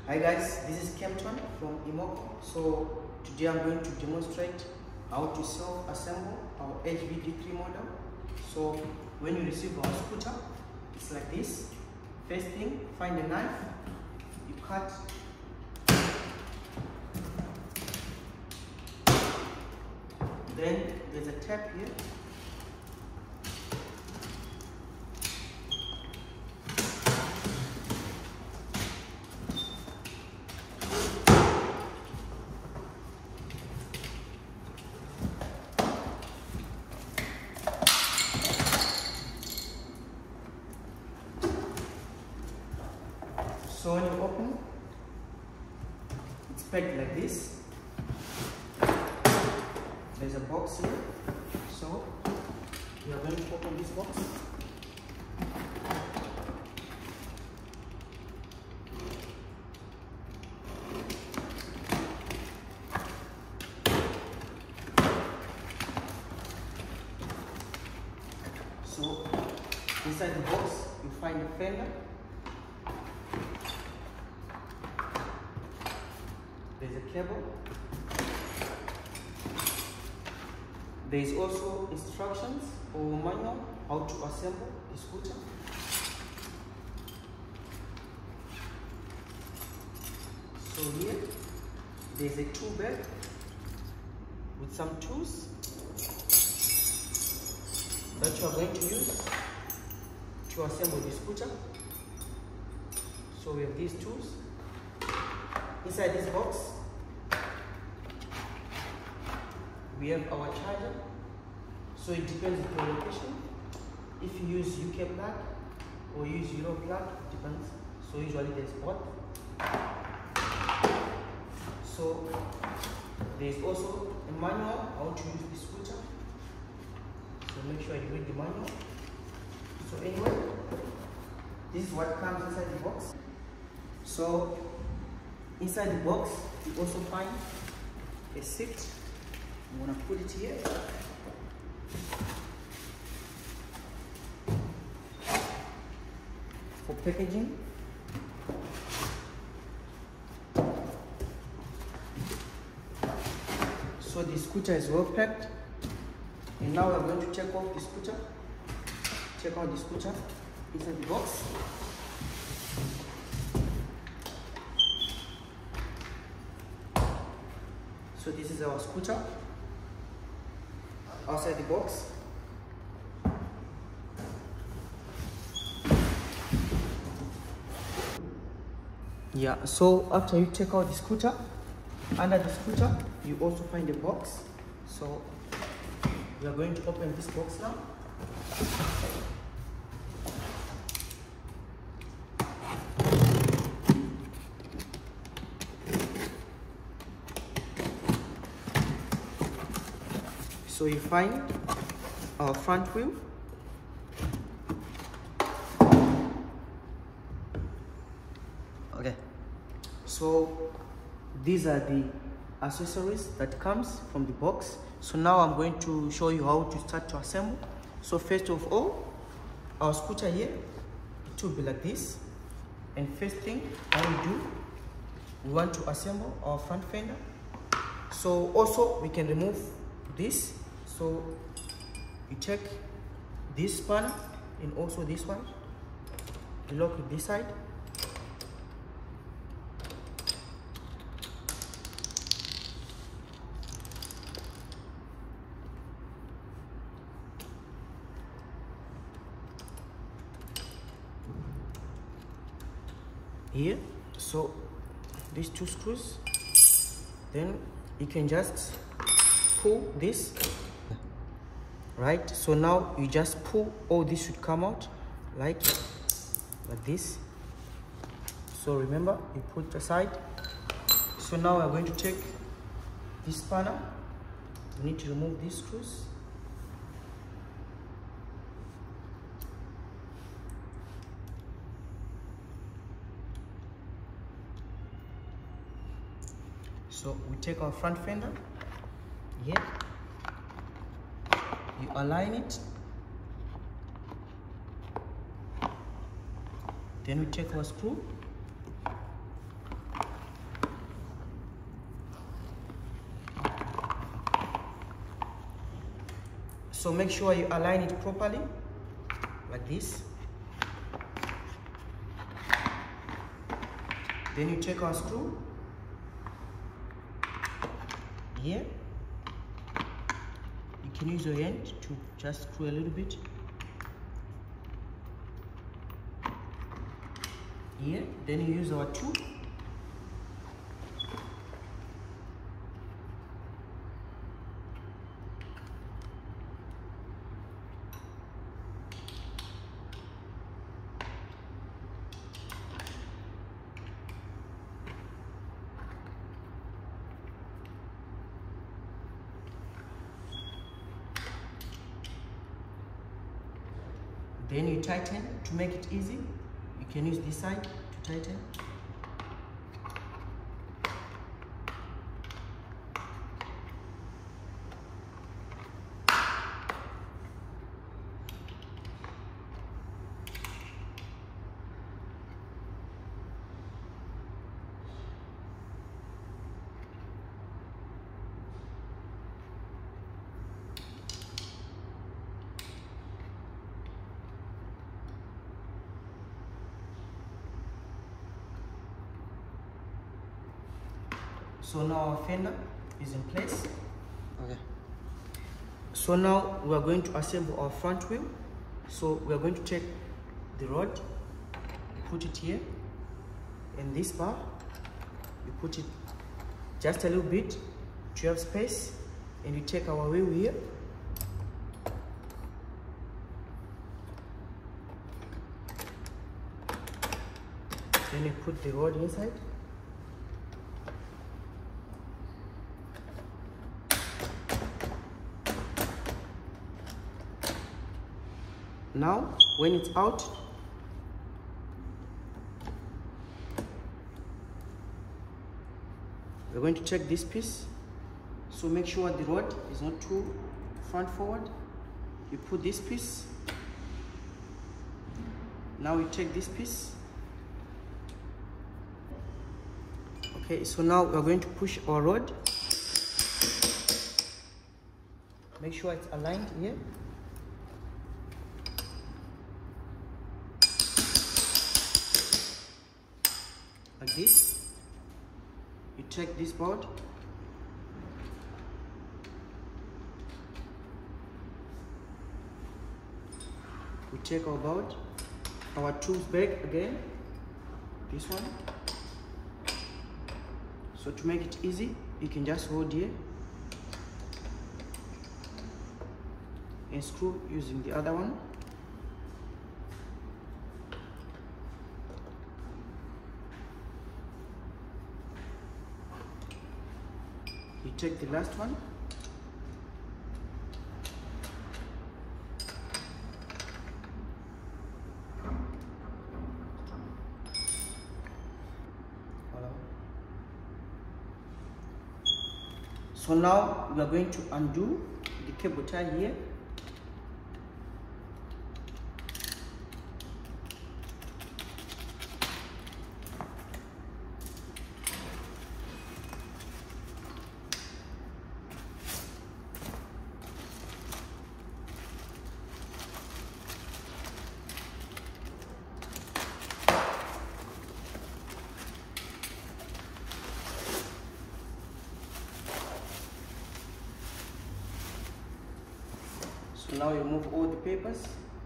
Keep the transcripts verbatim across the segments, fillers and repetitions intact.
Hi guys, this is Kempton from Emoko. So today I'm going to demonstrate how to self-assemble our H V D three model. So when you receive our scooter, it's like this. First thing, find a knife, you cut. Then there's a tap here. So when you open, it's packed like this. There's a box here. So we are going to open this box. So inside the box, you find a fender. There's a cable. There is also instructions or manual how to assemble the scooter. So here, there's a tool bag with some tools that you are going to use to assemble the scooter. So we have these tools. Inside this box, we have our charger. So it depends on your location. If you use U K plug or use Euro plug, it depends. So usually there's both. So there's also a manual how to use the scooter. So make sure you read the manual. So anyway, this is what comes inside the box. So inside the box, you also find a seat. I'm gonna put it here. For packaging. So the scooter is well packed. And now we're going to take off the scooter. Check out the scooter inside the box. So this is our scooter outside the box. Yeah, so after you take out the scooter, under the scooter you also find a box. So we are going to open this box now. So you find our front wheel, okay. So these are the accessories that comes from the box. So now I'm going to show you how to start to assemble. So first of all, our scooter here, it will be like this. And first thing I will do, we want to assemble our front fender. So also we can remove this. So you take this spanner and also this one, you lock it this side. Here, so these two screws, then you can just pull this. Right, so now you just pull, all this should come out like like this. So remember, you put it aside. So now we're going to take this spanner. We need to remove these screws. So we take our front fender here. You align it, then we take our screw, So make sure you align it properly, like this. Then you take our screw here. You can use your hand to just screw a little bit here. Then you use our tool. Then you tighten to make it easy. You can use this side to tighten. So now our fender is in place. Okay. So now we are going to assemble our front wheel. So we are going to take the rod, put it here, and this bar, you put it just a little bit to have space, and you take our wheel here. Then you put the rod inside. Now, when it's out, we're going to check this piece. So make sure the rod is not too front forward. You put this piece. Now you take this piece. Okay, so now we're going to push our rod. Make sure it's aligned here. Like this. You take this board, we take our board, our tools back again, this one. So to make it easy, you can just hold here and screw using the other one. You take the last one, voila. So now we are going to undo the cable tie here. So now you move all the papers.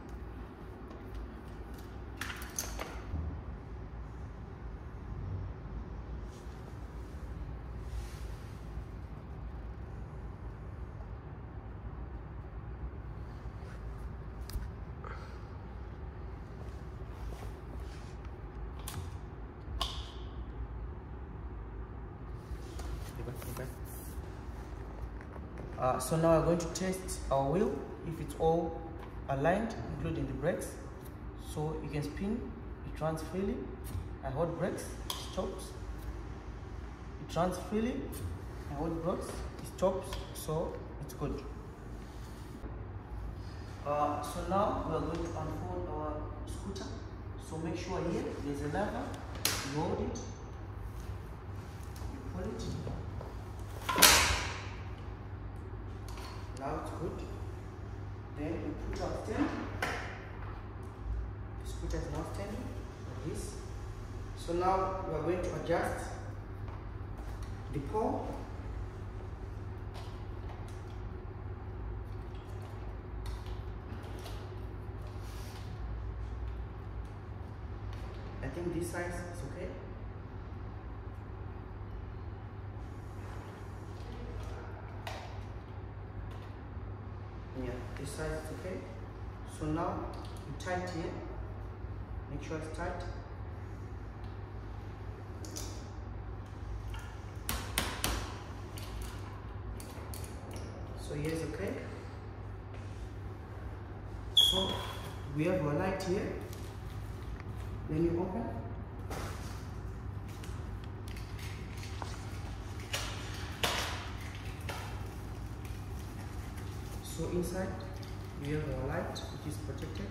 Uh, so now we're going to test our wheel if it's all aligned, including the brakes. So you can spin, it runs freely. I hold brakes, it stops. It runs freely. I hold brakes, it stops. So it's good. Uh, so now we are going to unfold our scooter. So make sure here there's a lever. You hold it. You pull it. Now it's good. Then we put our stand. The scooter is now standing like this. So now we are going to adjust the pole. I think this size is okay. Yeah, this size is okay. So now you tight here. Make sure it's tight. So here is okay. So we have a light here. Then you open. So inside we have our light, which is protected.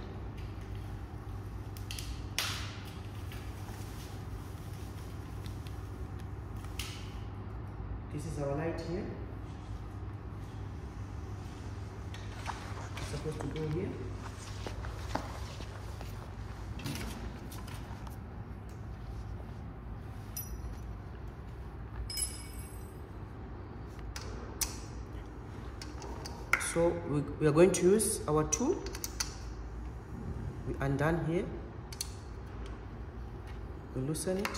This is our light here. It's supposed to go here. So we, we are going to use our tool. We undone here. We loosen it.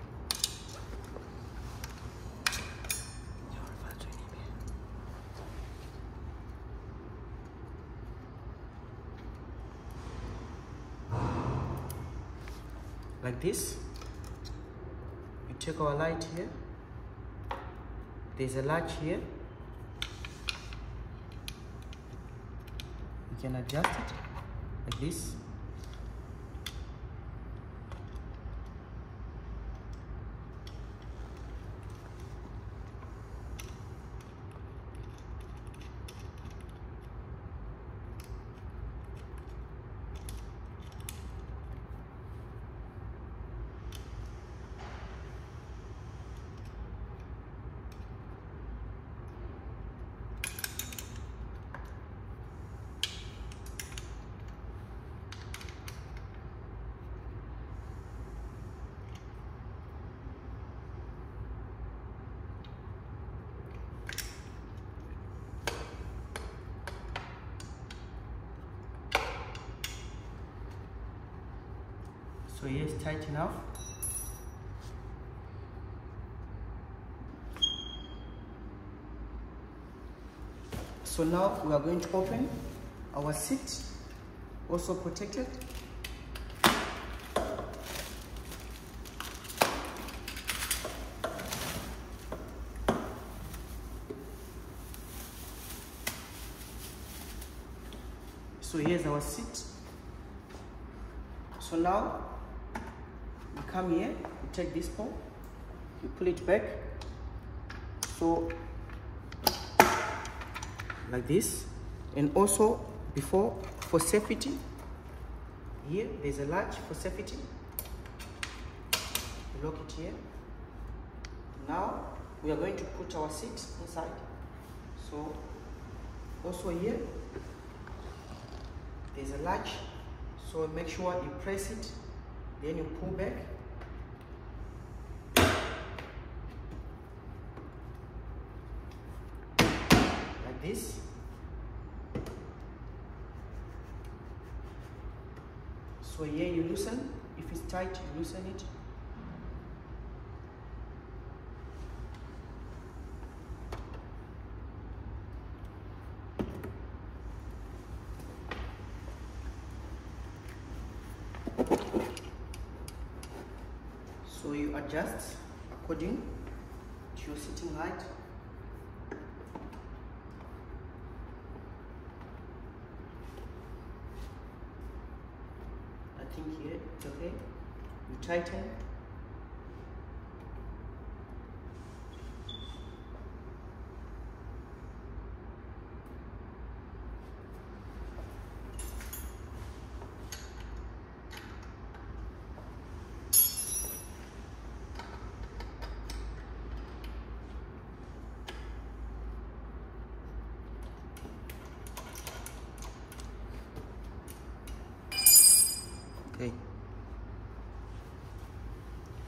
Like this. We take our light here. There's a latch here. You can adjust it like this. So here is tight enough. So now we are going to open our seat, also protected. So here's our seat. So now you come here, you take this pole, you pull it back, so like this. And also before, for safety, here there's a latch for safety. You lock it here. Now we are going to put our seat inside. So also here there's a latch, so make sure you press it, then you pull back. Like this. So here you loosen. If it's tight, you loosen it. So you adjust according to your sitting height. I think here it's okay. You tighten.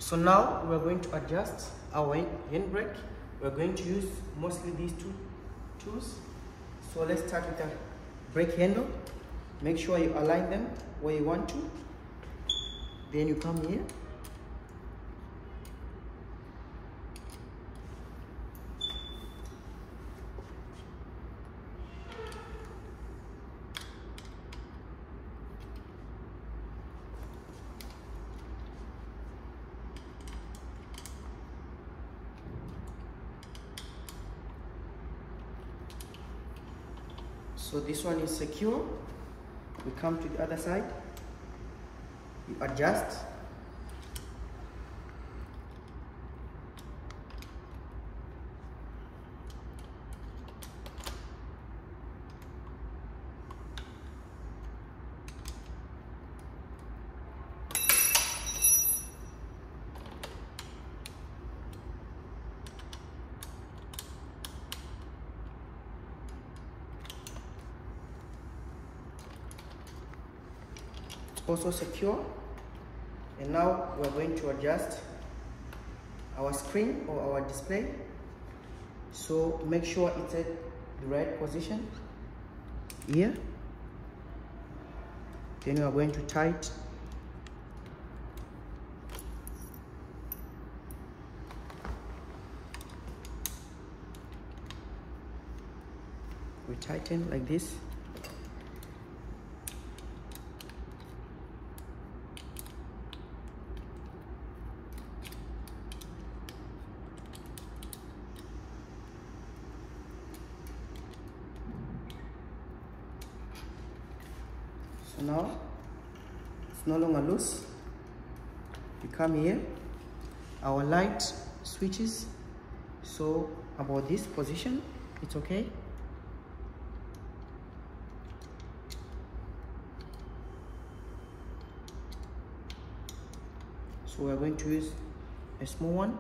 So now we're going to adjust our handbrake. We're going to use mostly these two tools. So let's start with the brake handle. Make sure you align them where you want to. Then you come here. So this one is secure. We come to the other side. You adjust. Also secure. And now we're going to adjust our screen or our display. So make sure it's at the right position here. Then we are going to tighten. We tighten like this. So now it's no longer loose. We come here, our light switches. So about this position, it's okay. So we're going to use a small one.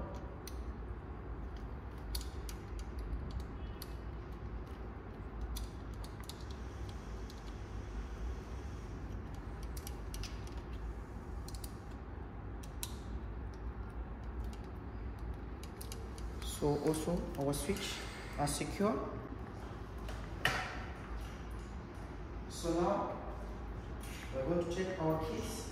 So also our switch are secure. So now we're going to check our keys.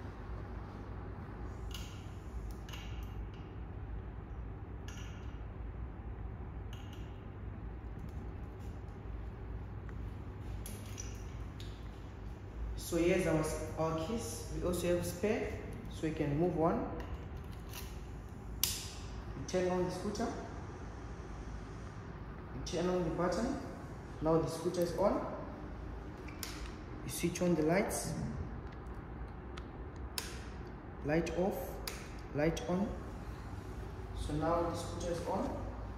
So here's our, our keys. We also have spare, so you can remove one. You turn on the scooter. You turn on the button. Now the scooter is on. You switch on the lights. Light off, light on. So now the scooter is on.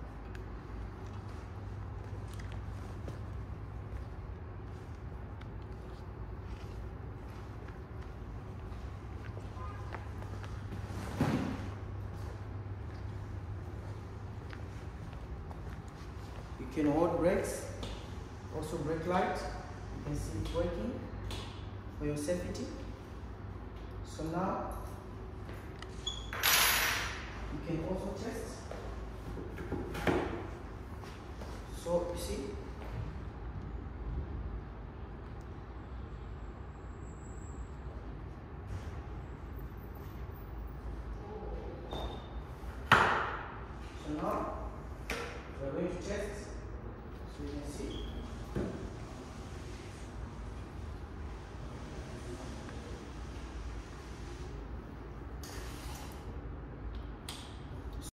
You can hold brakes, also brake light. You can see it working for your safety. So now you can also test. So you see, so now we're going to test. So you can see.